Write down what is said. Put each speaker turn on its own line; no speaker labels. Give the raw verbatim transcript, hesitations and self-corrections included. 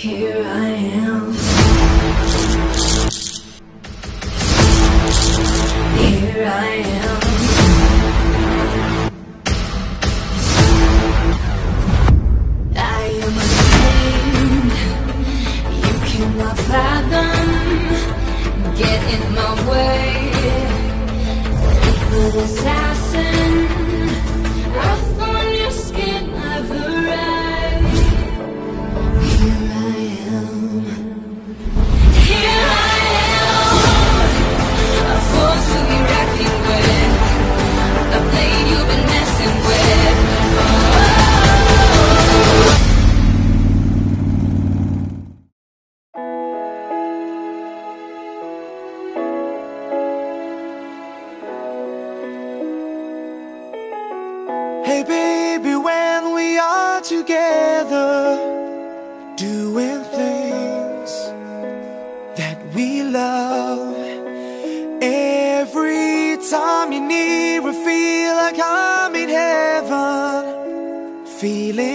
Here I am. Here I am. I am a flame you cannot fathom. Get in my way. Evil assassin, earth on your skin, I've arrived. Here I am. Here I am. A force to be reckoned with. A blade you've been messing with. Oh.
Hey baby, when we are together, doing things that we love, every time you're near, I feel like I'm in heaven, feeling